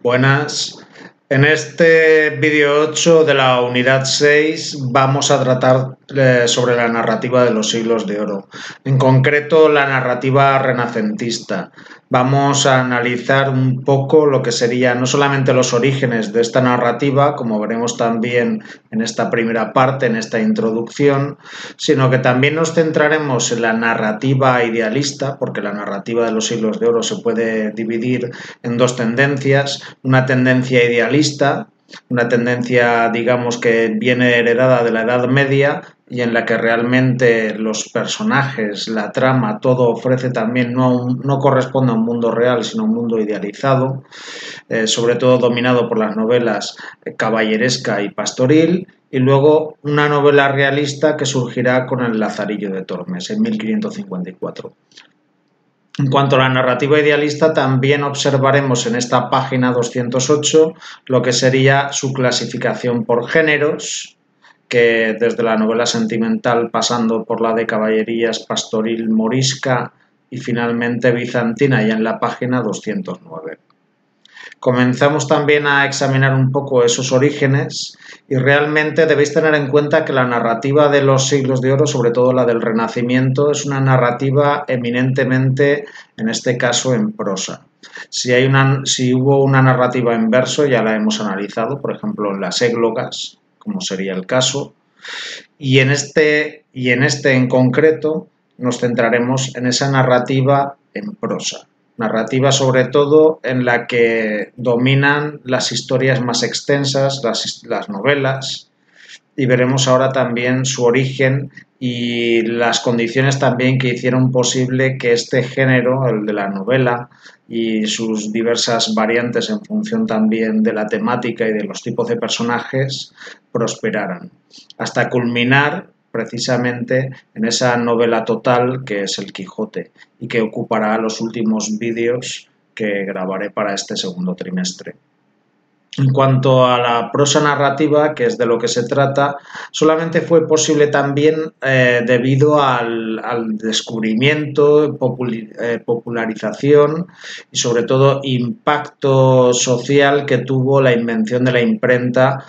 Buenas. En este vídeo 8 de la unidad 6 vamos a tratar sobre la narrativa de los siglos de oro, en concreto la narrativa renacentista. Vamos a analizar un poco lo que serían no solamente los orígenes de esta narrativa, como veremos también en esta primera parte, en esta introducción, sino que también nos centraremos en la narrativa idealista, porque la narrativa de los siglos de oro se puede dividir en dos tendencias: una tendencia idealista, una tendencia, digamos, que viene heredada de la Edad Media y en la que realmente los personajes, la trama, todo ofrece también, no corresponde a un mundo real, sino a un mundo idealizado, sobre todo dominado por las novelas caballeresca y pastoril, y luego una novela realista que surgirá con el Lazarillo de Tormes en 1554. En cuanto a la narrativa idealista, también observaremos en esta página 208 lo que sería su clasificación por géneros, que desde la novela sentimental pasando por la de caballerías, pastoril, morisca y finalmente bizantina, ya en la página 209. Comenzamos también a examinar un poco esos orígenes y realmente debéis tener en cuenta que la narrativa de los siglos de oro, sobre todo la del Renacimiento, es una narrativa eminentemente, en este caso, en prosa. Si hubo una narrativa en verso, ya la hemos analizado, por ejemplo, en las églogas, como sería el caso, y en este en concreto nos centraremos en esa narrativa en prosa. Narrativa sobre todo en la que dominan las historias más extensas, las novelas, y veremos ahora también su origen y las condiciones también que hicieron posible que este género, el de la novela, y sus diversas variantes en función también de la temática y de los tipos de personajes, prosperaran, hasta culminar precisamente en esa novela total que es El Quijote y que ocupará los últimos vídeos que grabaré para este segundo trimestre. En cuanto a la prosa narrativa, que es de lo que se trata, solamente fue posible también debido al descubrimiento, popularización y sobre todo impacto social que tuvo la invención de la imprenta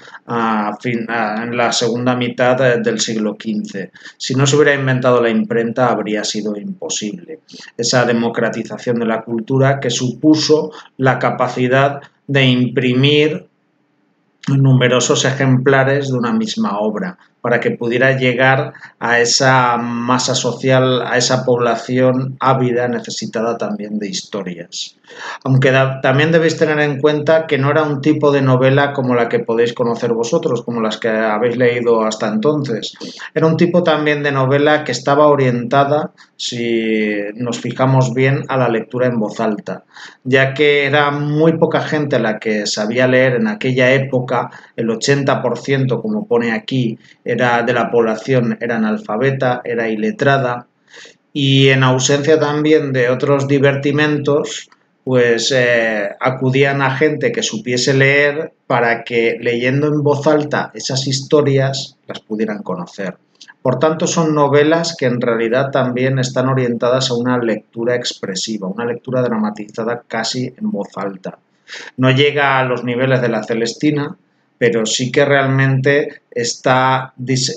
en la segunda mitad del siglo XV. Si no se hubiera inventado la imprenta habría sido imposible. Esa democratización de la cultura que supuso la capacidad de imprimir numerosos ejemplares de una misma obra para que pudiera llegar a esa masa social, a esa población ávida, necesitada también de historias. Aunque también debéis tener en cuenta que no era un tipo de novela como la que podéis conocer vosotros, como las que habéis leído hasta entonces. Era un tipo también de novela que estaba orientada, si nos fijamos bien, a la lectura en voz alta, ya que era muy poca gente la que sabía leer en aquella época. El 80%, como pone aquí, era de la población era analfabeta, era iletrada, y en ausencia también de otros divertimentos, pues acudían a gente que supiese leer para que, leyendo en voz alta esas historias, las pudieran conocer. Por tanto, son novelas que en realidad también están orientadas a una lectura expresiva, una lectura dramatizada casi en voz alta. No llega a los niveles de la Celestina, pero sí que realmente están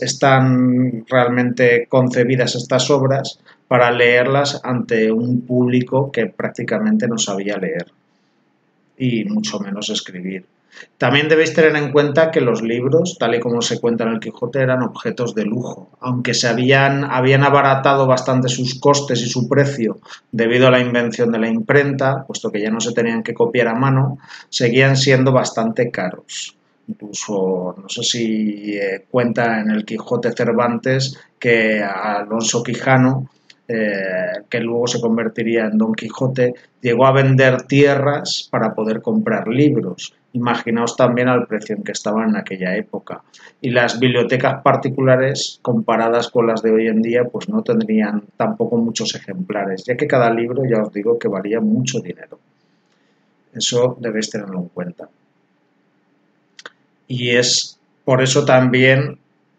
realmente concebidas estas obras para leerlas ante un público que prácticamente no sabía leer y mucho menos escribir. También debéis tener en cuenta que los libros, tal y como se cuenta en El Quijote, eran objetos de lujo. Aunque habían abaratado bastante sus costes y su precio debido a la invención de la imprenta, puesto que ya no se tenían que copiar a mano, seguían siendo bastante caros. Incluso, no sé si cuenta en El Quijote Cervantes que a Alonso Quijano, que luego se convertiría en Don Quijote, llegó a vender tierras para poder comprar libros. Imaginaos también al precio en que estaban en aquella época. Y las bibliotecas particulares, comparadas con las de hoy en día, pues no tendrían tampoco muchos ejemplares, ya que cada libro, ya os digo, que valía mucho dinero. Eso debéis tenerlo en cuenta. Y es por eso también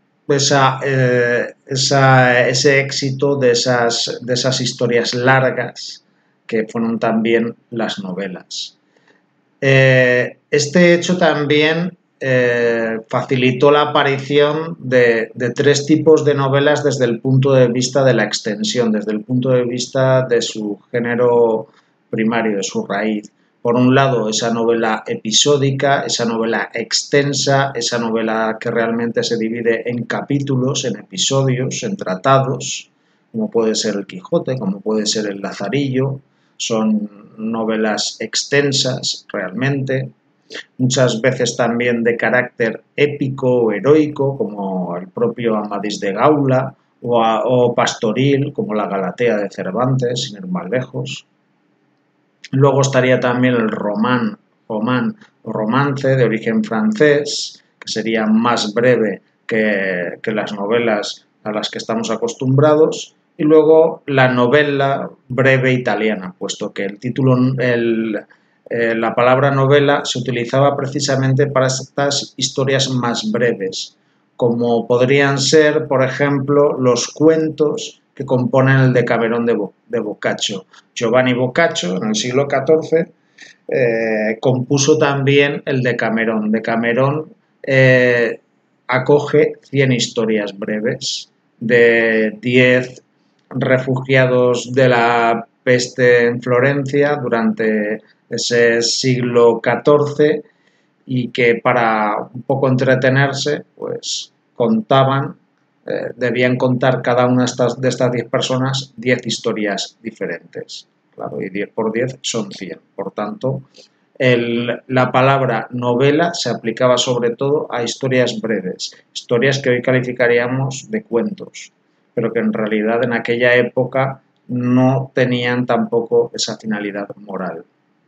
ese éxito de esas historias largas que fueron también las novelas. Este hecho también facilitó la aparición de tres tipos de novelas desde el punto de vista de la extensión, desde el punto de vista de su género primario, de su raíz. Por un lado, esa novela episódica, esa novela extensa, esa novela que realmente se divide en capítulos, en episodios, en tratados, como puede ser el Quijote, como puede ser el Lazarillo. Son novelas extensas realmente, muchas veces también de carácter épico o heroico, como el propio Amadís de Gaula, o pastoril, como la Galatea de Cervantes, sin ir más lejos. Luego estaría también el román o romance de origen francés, que sería más breve que las novelas a las que estamos acostumbrados. Y luego la novela breve italiana, puesto que el título, la palabra novela se utilizaba precisamente para estas historias más breves, como podrían ser, por ejemplo, los cuentos que componen el Decamerón de Boccaccio. Giovanni Boccaccio, en el siglo XIV, compuso también el Decamerón. Decamerón acoge 100 historias breves de 10 refugiados de la peste en Florencia durante ese siglo XIV, y que para un poco entretenerse, pues contaban, debían contar cada una de estas 10 personas 10 historias diferentes. Claro, y 10 por 10 son 100. Por tanto, la palabra novela se aplicaba sobre todo a historias breves, historias que hoy calificaríamos de cuentos, pero que en realidad en aquella época no tenían tampoco esa finalidad moral.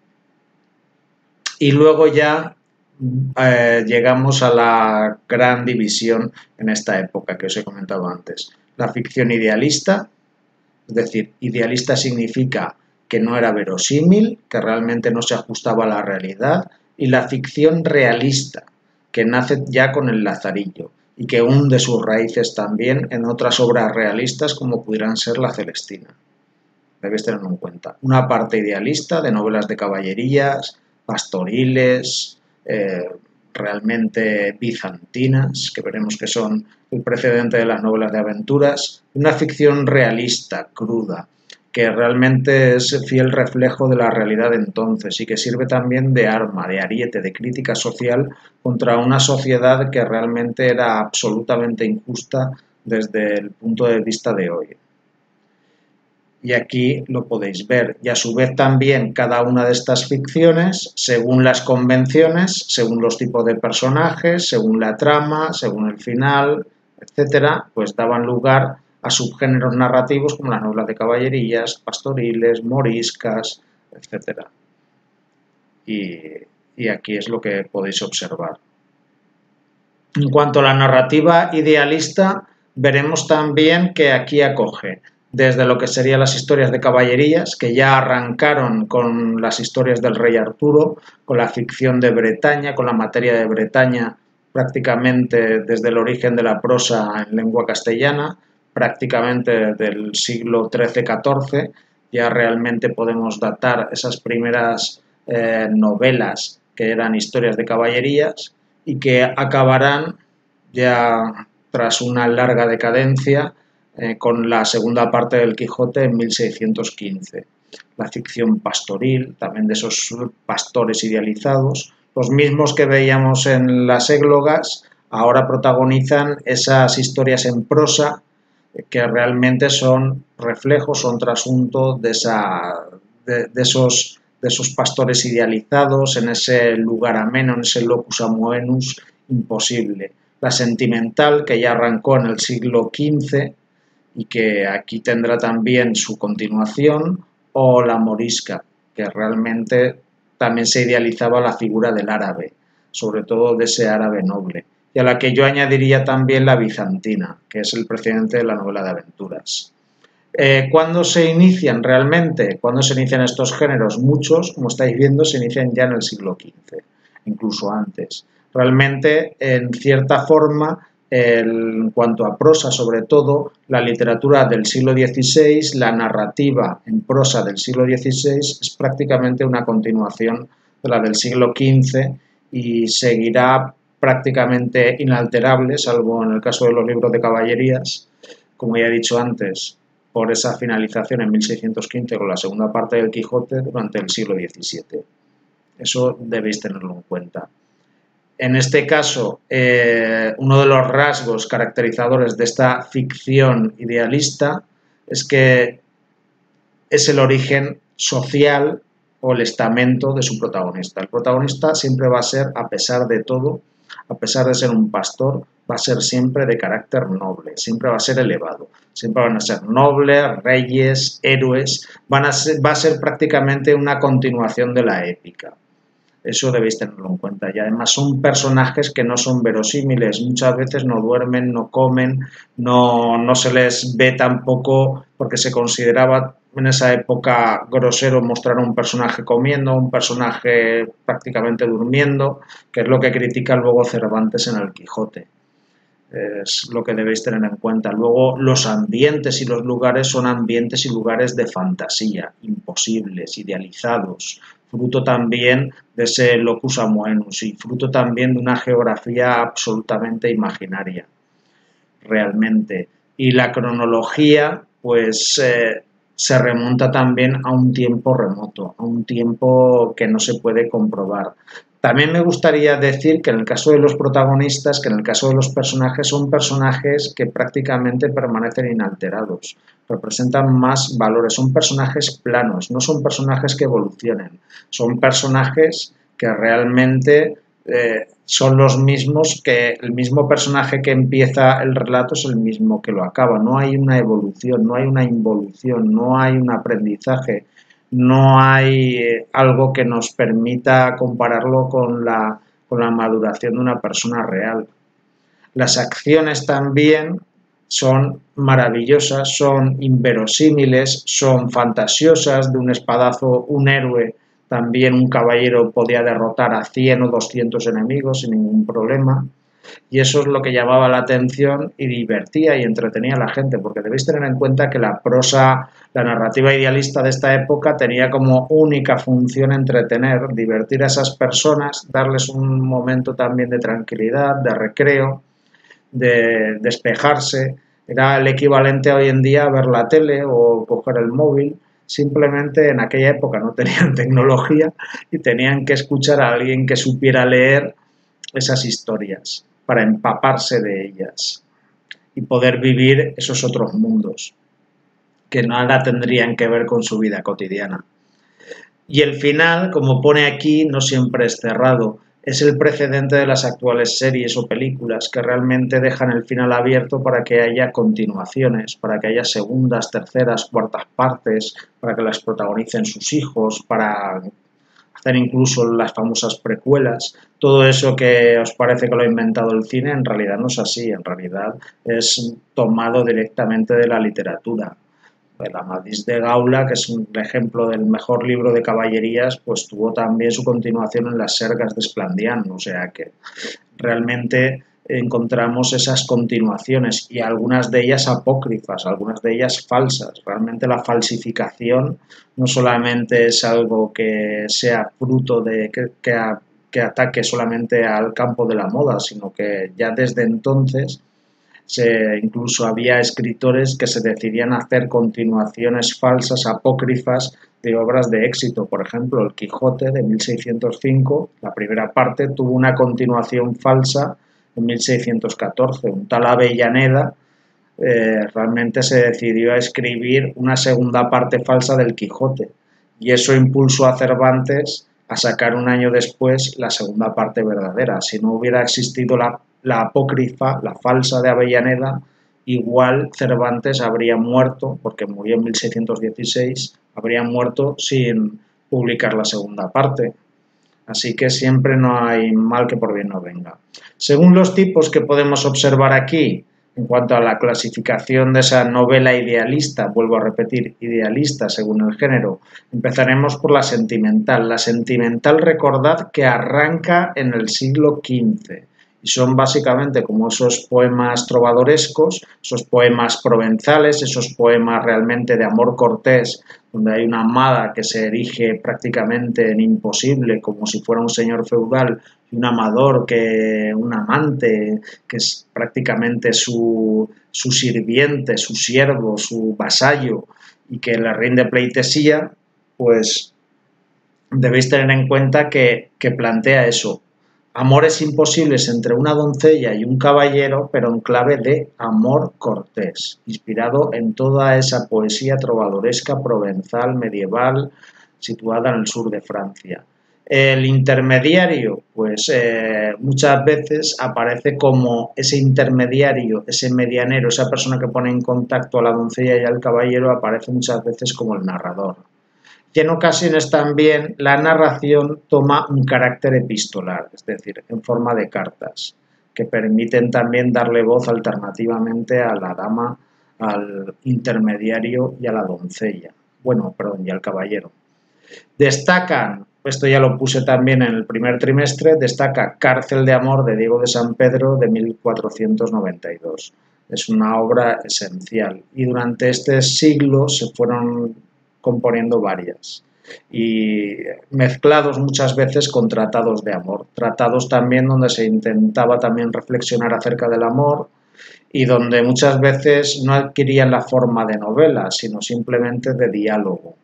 Y luego ya llegamos a la gran división en esta época que os he comentado antes. La ficción idealista, es decir, idealista significa que no era verosímil, que realmente no se ajustaba a la realidad, y la ficción realista, que nace ya con el Lazarillo y que hunde sus raíces también en otras obras realistas como pudieran ser La Celestina. Debéis tenerlo en cuenta. Una parte idealista de novelas de caballerías, pastoriles, realmente bizantinas, que veremos que son el precedente de las novelas de aventuras, una ficción realista, cruda, que realmente es fiel reflejo de la realidad de entonces y que sirve también de arma, de ariete, de crítica social contra una sociedad que realmente era absolutamente injusta desde el punto de vista de hoy. Y aquí lo podéis ver. Y a su vez también cada una de estas ficciones, según las convenciones, según los tipos de personajes, según la trama, según el final, etcétera, pues daban lugar a subgéneros narrativos como las novelas de caballerías, pastoriles, moriscas, etcétera. Y aquí es lo que podéis observar. En cuanto a la narrativa idealista, veremos también que aquí acoge desde lo que serían las historias de caballerías, que ya arrancaron con las historias del rey Arturo, con la ficción de Bretaña, con la materia de Bretaña prácticamente desde el origen de la prosa en lengua castellana, prácticamente del siglo XIII-XIV, ya realmente podemos datar esas primeras novelas que eran historias de caballerías y que acabarán ya tras una larga decadencia con la segunda parte del Quijote en 1615. La ficción pastoril, también de esos pastores idealizados, los mismos que veíamos en las églogas, ahora protagonizan esas historias en prosa que realmente son reflejos, son trasunto de esos pastores idealizados en ese lugar ameno, en ese locus amoenus imposible. La sentimental, que ya arrancó en el siglo XV, y que aquí tendrá también su continuación, o la morisca, que realmente también se idealizaba la figura del árabe, sobre todo de ese árabe noble, y a la que yo añadiría también la bizantina, que es el precedente de la novela de aventuras. ¿Cuándo se inician realmente? ¿Cuándo se inician estos géneros? Muchos, como estáis viendo, se inician ya en el siglo XV, incluso antes. Realmente, en cierta forma, en cuanto a prosa, sobre todo, la literatura del siglo XVI, la narrativa en prosa del siglo XVI, es prácticamente una continuación de la del siglo XV, y seguirá prácticamente inalterable, salvo en el caso de los libros de caballerías, como ya he dicho antes, por esa finalización en 1615 con la segunda parte del Quijote durante el siglo XVII. Eso debéis tenerlo en cuenta. En este caso, uno de los rasgos caracterizadores de esta ficción idealista es que es el origen social o el estamento de su protagonista. El protagonista siempre va a ser, a pesar de todo, a pesar de ser un pastor, va a ser siempre de carácter noble, siempre va a ser elevado, siempre van a ser nobles, reyes, héroes, va a ser prácticamente una continuación de la épica. Eso debéis tenerlo en cuenta. Y además son personajes que no son verosímiles. Muchas veces no duermen, no comen, no se les ve tampoco, porque se consideraba en esa época grosero mostrar a un personaje comiendo, un personaje prácticamente durmiendo, que es lo que critica luego Cervantes en el Quijote. Es lo que debéis tener en cuenta. Luego, los ambientes y los lugares son ambientes y lugares de fantasía, imposibles, idealizados, fruto también de ese locus amoenus y fruto también de una geografía absolutamente imaginaria, realmente. Y la cronología, pues, se remonta también a un tiempo remoto, a un tiempo que no se puede comprobar. También me gustaría decir que en el caso de los protagonistas, que en el caso de los personajes, son personajes que prácticamente permanecen inalterados, representan más valores, son personajes planos, no son personajes que evolucionen, son personajes que realmente son los mismos, que el mismo personaje que empieza el relato es el mismo que lo acaba, no hay una evolución, no hay una involución, no hay un aprendizaje, no hay algo que nos permita compararlo con la maduración de una persona real. Las acciones también son maravillosas, son inverosímiles, son fantasiosas. De un espadazo, un héroe, también un caballero, podía derrotar a 100 o 200 enemigos sin ningún problema. Y eso es lo que llamaba la atención y divertía y entretenía a la gente, porque debéis tener en cuenta que la prosa, la narrativa idealista de esta época tenía como única función entretener, divertir a esas personas, darles un momento también de tranquilidad, de recreo, de despejarse. Era el equivalente hoy en día a ver la tele o coger el móvil. Simplemente en aquella época no tenían tecnología y tenían que escuchar a alguien que supiera leer esas historias para empaparse de ellas y poder vivir esos otros mundos que nada tendrían que ver con su vida cotidiana. Y el final, como pone aquí, no siempre es cerrado. Es el precedente de las actuales series o películas que realmente dejan el final abierto para que haya continuaciones, para que haya segundas, terceras, cuartas partes, para que las protagonicen sus hijos, para hacer incluso las famosas precuelas. Todo eso que os parece que lo ha inventado el cine, en realidad no es así, en realidad es tomado directamente de la literatura. El Amadís de Gaula, que es un ejemplo del mejor libro de caballerías, pues tuvo también su continuación en Las Sergas de Esplandián, o sea que realmente encontramos esas continuaciones y algunas de ellas apócrifas, algunas de ellas falsas. Realmente la falsificación no solamente es algo que sea fruto de que ataque solamente al campo de la moda, sino que ya desde entonces incluso había escritores que se decidían a hacer continuaciones falsas, apócrifas, de obras de éxito. Por ejemplo, El Quijote de 1605, la primera parte, tuvo una continuación falsa en 1614. Un tal Avellaneda realmente se decidió a escribir una segunda parte falsa del Quijote y eso impulsó a Cervantes a sacar un año después la segunda parte verdadera. Si no hubiera existido la apócrifa, la falsa de Avellaneda, igual Cervantes habría muerto, porque murió en 1616, habría muerto sin publicar la segunda parte. Así que siempre no hay mal que por bien no venga. Según los tipos que podemos observar aquí, en cuanto a la clasificación de esa novela idealista, vuelvo a repetir, idealista según el género, empezaremos por la sentimental. La sentimental, recordad que arranca en el siglo XV y son básicamente como esos poemas trovadorescos, esos poemas provenzales, esos poemas realmente de amor cortés, donde hay una amada que se erige prácticamente en imposible, como si fuera un señor feudal, y un amador, un amante, que es prácticamente su sirviente, su siervo, su vasallo, y que le rinde pleitesía, pues debéis tener en cuenta que plantea eso. Amores imposibles entre una doncella y un caballero, pero en clave de amor cortés, inspirado en toda esa poesía trovadoresca provenzal medieval situada en el sur de Francia. El intermediario, pues muchas veces aparece como ese intermediario, ese medianero, esa persona que pone en contacto a la doncella y al caballero, aparece muchas veces como el narrador. Y en ocasiones también la narración toma un carácter epistolar, es decir, en forma de cartas, que permiten también darle voz alternativamente a la dama, al intermediario y a la doncella. Bueno, perdón, y al caballero. Destacan, esto ya lo puse también en el primer trimestre, destaca Cárcel de Amor de Diego de San Pedro de 1492. Es una obra esencial y durante este siglo se fueron componiendo varias y mezclados muchas veces con tratados de amor, tratados también donde se intentaba también reflexionar acerca del amor y donde muchas veces no adquirían la forma de novela, sino simplemente de diálogo.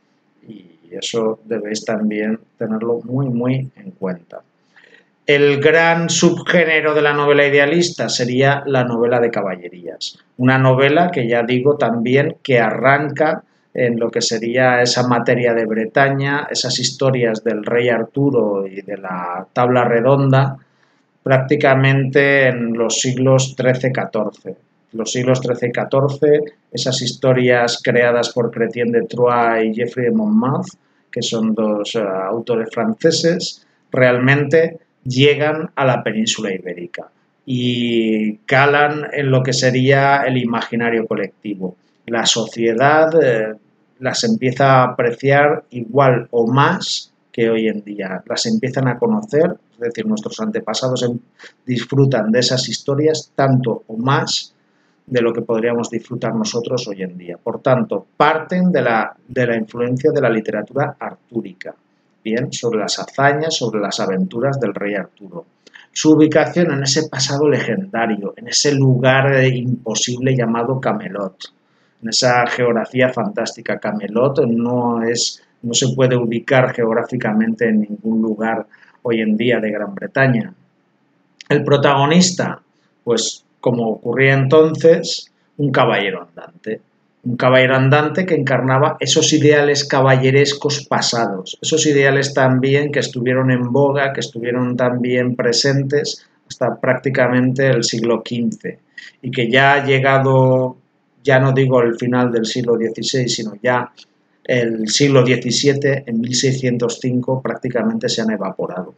Y eso debéis también tenerlo muy en cuenta. El gran subgénero de la novela idealista sería la novela de caballerías. Una novela que ya digo también que arranca en lo que sería esa materia de Bretaña, esas historias del rey Arturo y de la tabla redonda, prácticamente en los siglos XIII-XIV. Los siglos XIII y XIV, esas historias creadas por Chrétien de Troyes y Geoffrey de Monmouth, que son dos autores franceses, realmente llegan a la península ibérica y calan en lo que sería el imaginario colectivo. La sociedad las empieza a apreciar igual o más que hoy en día. Las empiezan a conocer, es decir, nuestros antepasados disfrutan de esas historias tanto o más de lo que podríamos disfrutar nosotros hoy en día. Por tanto, parten de la influencia de la literatura artúrica, bien, sobre las hazañas, sobre las aventuras del rey Arturo. Su ubicación en ese pasado legendario, en ese lugar imposible llamado Camelot, en esa geografía fantástica. Camelot no se puede ubicar geográficamente en ningún lugar hoy en día de Gran Bretaña. El protagonista, pues como ocurría entonces, un caballero andante. Un caballero andante que encarnaba esos ideales caballerescos pasados, esos ideales también que estuvieron en boga, que estuvieron también presentes hasta prácticamente el siglo XV y que ya ha llegado, ya no digo el final del siglo XVI, sino ya el siglo XVII, en 1605, prácticamente se han evaporado.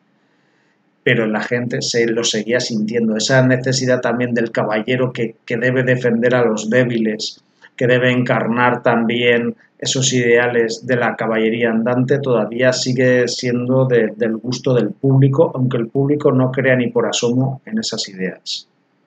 Pero la gente lo seguía sintiendo, esa necesidad también del caballero que debe defender a los débiles, que debe encarnar también esos ideales de la caballería andante, todavía sigue siendo del gusto del público, aunque el público no crea ni por asomo en esas ideas.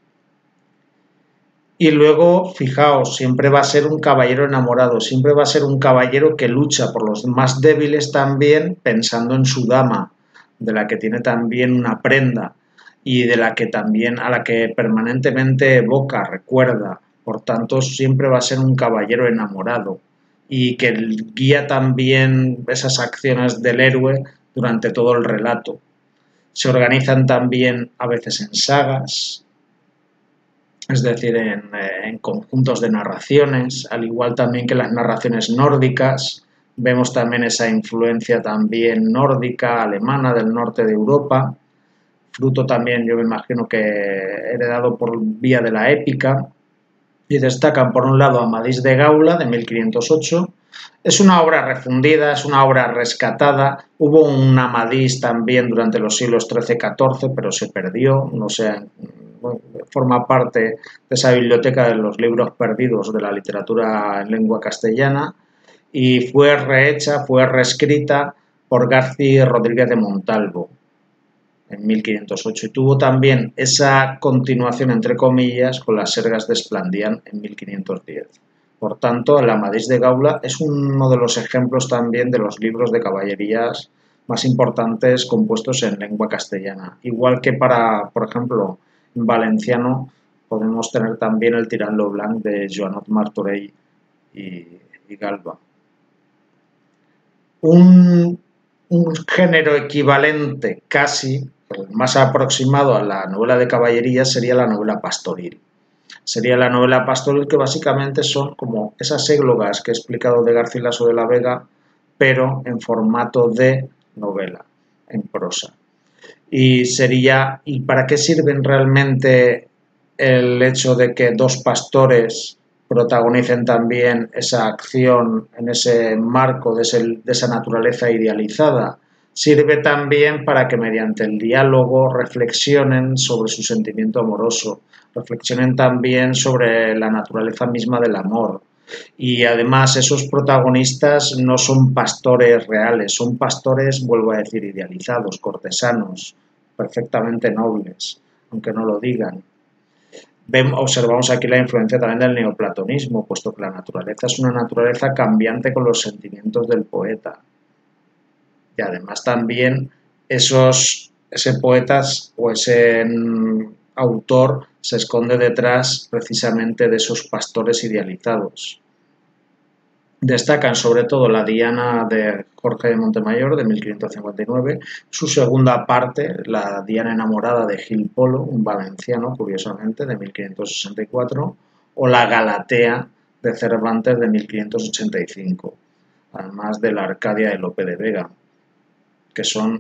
Y luego, fijaos, siempre va a ser un caballero enamorado, siempre va a ser un caballero que lucha por los más débiles también, pensando en su dama, de la que tiene también una prenda y de la que también a la que permanentemente evoca, recuerda. Por tanto, siempre va a ser un caballero enamorado y que guía también esas acciones del héroe durante todo el relato. Se organizan también a veces en sagas, es decir, en conjuntos de narraciones, al igual también que las narraciones nórdicas. Vemos también esa influencia también nórdica, alemana, del norte de Europa, fruto también, yo me imagino que heredado por vía de la épica, y destacan por un lado Amadís de Gaula, de 1508, es una obra refundida, es una obra rescatada, hubo un Amadís también durante los siglos XIII-XIV, pero se perdió, no sé, forma parte de esa biblioteca de los libros perdidos de la literatura en lengua castellana, y fue rehecha, fue reescrita por Garci Rodríguez de Montalvo. en 1508, y tuvo también esa continuación, entre comillas, con las Sergas de Esplandián en 1510. Por tanto, el Amadís de Gaula es uno de los ejemplos también de los libros de caballerías más importantes compuestos en lengua castellana. Igual que para, por ejemplo, en valenciano podemos tener también el Tirant lo Blanc de Joanot Martorell y Galba. Un género equivalente casi, más aproximado a la novela de caballería, sería la novela pastoril. Sería la novela pastoril, que básicamente son como esas églogas que he explicado de Garcilaso de la Vega, pero en formato de novela, en prosa. ¿Y para qué sirven realmente el hecho de que dos pastores protagonicen también esa acción en ese marco de esa naturaleza idealizada? Sirve también para que mediante el diálogo reflexionen sobre su sentimiento amoroso, reflexionen también sobre la naturaleza misma del amor. Y además esos protagonistas no son pastores reales, son pastores, vuelvo a decir, idealizados, cortesanos, perfectamente nobles, aunque no lo digan. Observamos aquí la influencia también del neoplatonismo, puesto que la naturaleza es una naturaleza cambiante con los sentimientos del poeta. Y además también ese poeta o ese autor se esconde detrás precisamente de esos pastores idealizados. Destacan sobre todo la Diana de Jorge de Montemayor, de 1559, su segunda parte, la Diana enamorada de Gil Polo, un valenciano, curiosamente, de 1564, o la Galatea de Cervantes, de 1585, además de la Arcadia de Lope de Vega, que son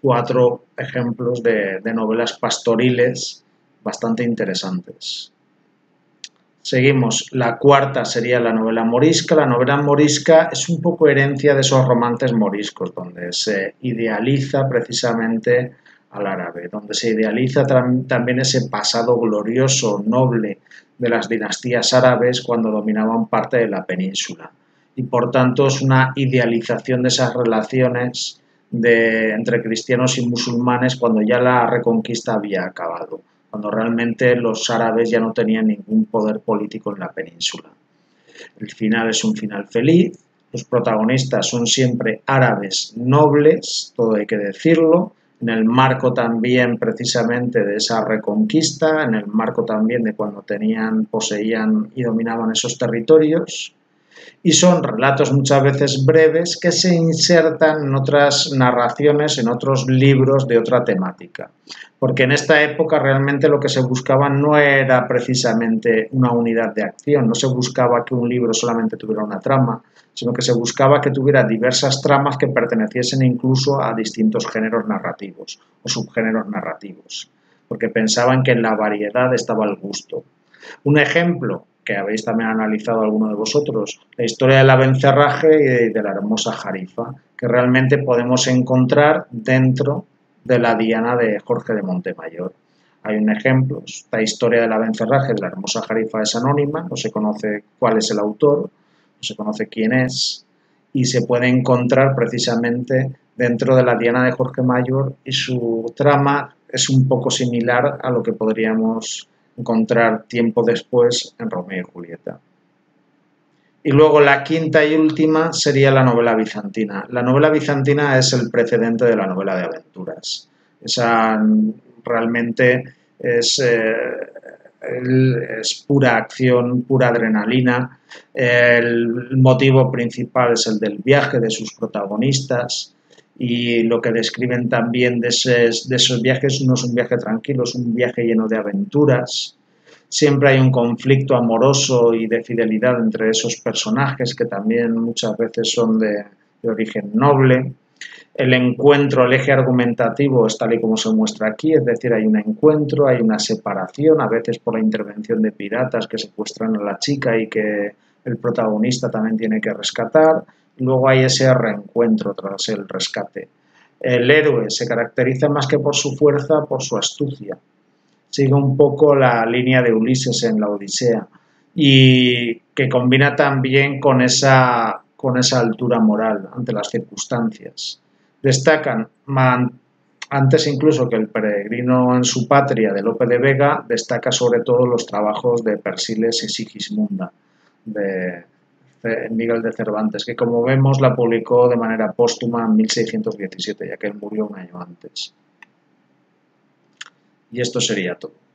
4 ejemplos de novelas pastoriles bastante interesantes. Seguimos. La cuarta sería la novela morisca. La novela morisca es un poco herencia de esos romances moriscos, donde se idealiza precisamente al árabe, donde se idealiza también ese pasado glorioso, noble de las dinastías árabes cuando dominaban parte de la península. Y por tanto es una idealización de esas relaciones entre cristianos y musulmanes cuando ya la reconquista había acabado, cuando realmente los árabes ya no tenían ningún poder político en la península. El final es un final feliz, los protagonistas son siempre árabes nobles, todo hay que decirlo, en el marco también precisamente de esa reconquista, en el marco también de cuando poseían y dominaban esos territorios, y son relatos muchas veces breves que se insertan en otras narraciones, en otros libros de otra temática. Porque en esta época realmente lo que se buscaba no era precisamente una unidad de acción, no se buscaba que un libro solamente tuviera una trama, sino que se buscaba que tuviera diversas tramas que perteneciesen incluso a distintos géneros narrativos o subgéneros narrativos, porque pensaban que en la variedad estaba el gusto. Un ejemplo que habéis también analizado alguno de vosotros, la historia del Abencerraje y de la hermosa Jarifa, que realmente podemos encontrar dentro de la Diana de Jorge de Montemayor. Hay un ejemplo, esta historia del Abencerraje de la hermosa Jarifa es anónima, no se conoce cuál es el autor, no se conoce quién es, y se puede encontrar precisamente dentro de la Diana de Jorge Mayor, y su trama es un poco similar a lo que podríamos encontrar tiempo después en Romeo y Julieta. Y luego la quinta y última sería la novela bizantina. La novela bizantina es el precedente de la novela de aventuras. Esa realmente es pura acción, pura adrenalina. El motivo principal es el del viaje de sus protagonistas, y lo que describen también de esos viajes no es un viaje tranquilo, es un viaje lleno de aventuras. Siempre hay un conflicto amoroso y de fidelidad entre esos personajes, que también muchas veces son de origen noble. El encuentro, el eje argumentativo es tal y como se muestra aquí, es decir, hay un encuentro, hay una separación, a veces por la intervención de piratas que secuestran a la chica y que el protagonista también tiene que rescatar. Luego hay ese reencuentro tras el rescate. El héroe se caracteriza más que por su fuerza, por su astucia. Sigue un poco la línea de Ulises en la Odisea, y que combina también con esa altura moral ante las circunstancias. Destacan Antes incluso que El peregrino en su patria de Lope de Vega, destaca sobre todo los trabajos de Persiles y Sigismunda de Miguel de Cervantes, que como vemos la publicó de manera póstuma en 1617, ya que él murió un año antes. Y esto sería todo.